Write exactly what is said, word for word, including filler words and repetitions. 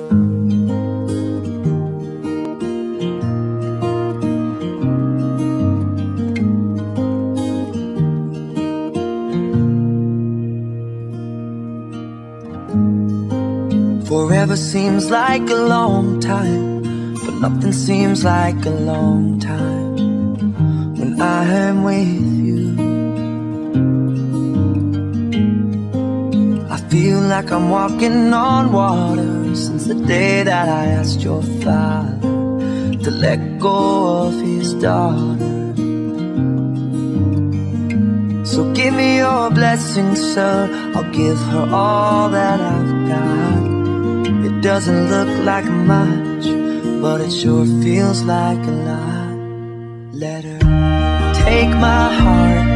Forever seems like a long time, but nothing seems like a long time when I am with you. I feel like I'm walking on water since the day that I asked your father to let go of his daughter. So give me your blessing, sir, I'll give her all that I've got. It doesn't look like much, but it sure feels like a lot. Let her take my heart